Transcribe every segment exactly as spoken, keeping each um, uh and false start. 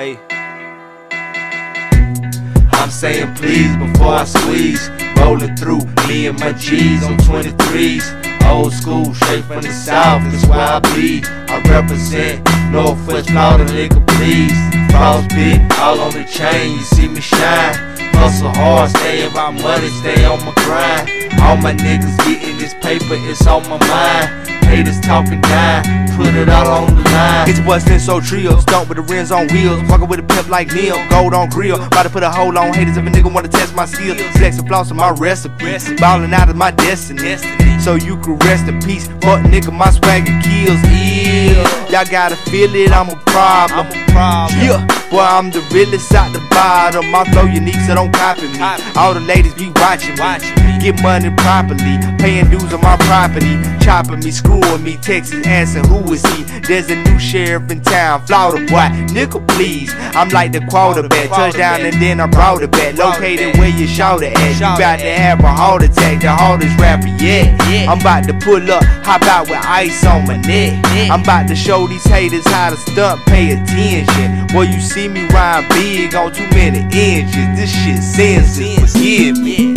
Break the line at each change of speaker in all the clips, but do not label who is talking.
Hey. I'm saying please before I squeeze. Rolling through me and my G's on twenty-threes. Old school, straight from the south, that's where I be. I represent Northwest Florida, nigga, please. Frostbit, all on the chain, you see me shine. Hustle hard, stay about money, stay on my grind. All my niggas getting this paper, it's on my mind. Haters talking down, put it all on the line.
It's boy Slim So Trio, stunt with the rims on wheels, walking with a pimp like Neil, gold on grill. About to put a hole on haters if a nigga wanna test my skills. Flex and floss in my recipe, ballin' out of my destiny. So you can rest in peace, fuck nigga, my swagger kills ill. Y'all gotta feel it, I'm a problem. Yeah, boy, I'm the realest out the bottom. My flow unique, so don't copy me. All the ladies be watching me. Get money properly, paying dues on my property. Chopping me, screwing me, texting, asking who is he. There's a new sheriff in town, Florida boy, nigga please. I'm like the quarterback, touchdown and then I brought it back. Located where you shout it at. You about to have a heart attack, the hardest rapper yet. I'm about to pull up, hop out with ice on my neck. I'm about to show these haters how to stunt, pay attention. Boy, you see me ride big on too many engines. This shit senseless, forgive me.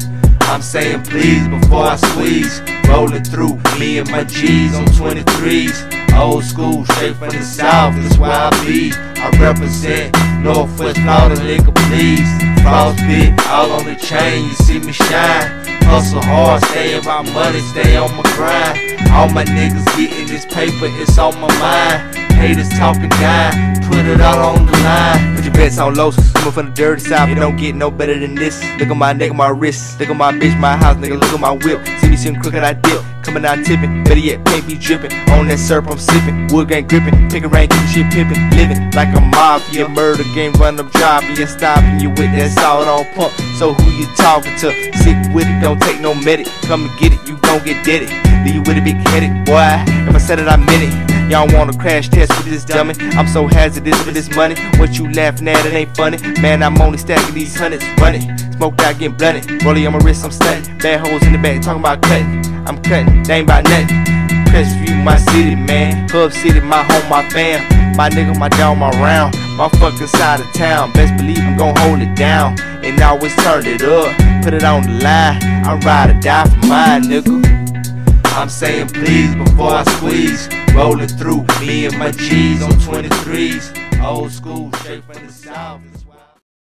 I'm saying please before I squeeze. Rolling through me and my G's on twenty-threes. Old school, straight from the south, that's where I be. I represent Northwest Florida, nigga, please. Frostbit, all on the chain, you see me shine. Hustle hard, stay about money, stay on my grind. All my niggas getting this paper, it's on my mind. Haters talking down, put it all on the line.
Put your bets on low, coming from the dirty south, it don't get no better than this. Look at my nigga, my wrist, look at my bitch, my house, nigga, look at my whip. See me sitting crooked, I dip, coming out tipping. Better yet, paint be dripping, on that syrup I'm sipping. Wood gang gripping, pick a rain, keep shit pimping. Living like a mafia, murder game, run up dropping. You stopping you with that salt on pump. So who you talking to? Sick with it, don't take no medic. Come and get it, you gon' get dead it. Leave you with a big headache, boy. If I said it, I meant it. Y'all wanna crash test with this dummy? I'm so hazardous with this money. What you laughing at, it ain't funny. Man, I'm only stacking these hundreds, running. Smoked out, getting blunted. Rolling on my wrist, I'm stunting. Bad hoes in the back, talking about cutting. I'm cutting, they ain't about nothing. Crestview, my city, man. Hub City, my home, my fam. My nigga, my dog, my round. My fucking side of town. Best believe I'm gon' hold it down. And always turn it up. Put it on the line. I ride or die for mine, nigga.
I'm saying please before I squeeze. Rolling through me and my G's on twenty-threes. Old school, straight from the south.